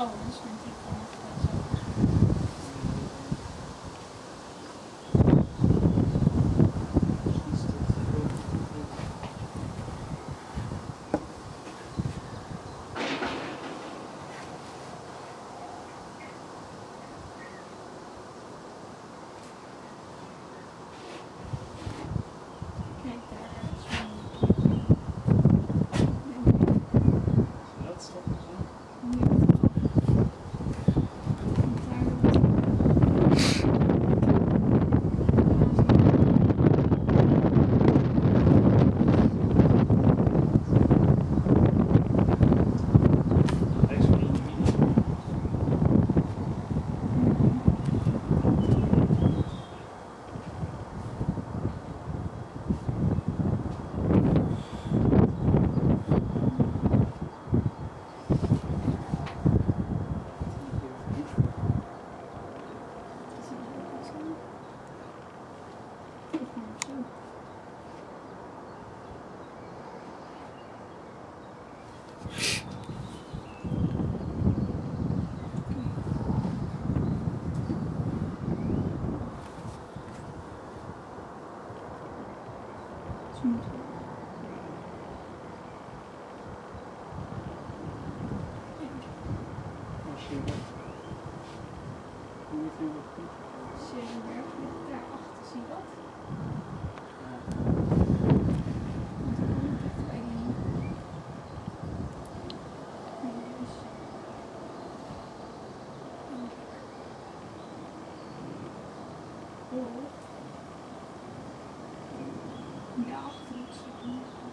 Oh, dus vind ik gewoon zo. Kijk daar. Dat stoppen zo. Hij is van in de mini. Als je hoe heet die nog niet? Zevenberg, daarachter zie je dat? Ja, achter het stukje.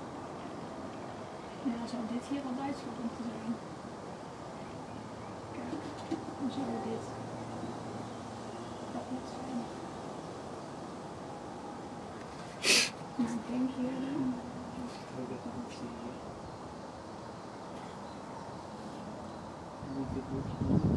Ja, dan zou dit hier al Duitsland moeten zijn. Kijk, dan zou dit dat moet zijn. Maar ik denk hier dan. Oh, dat moet je hier. Moet dit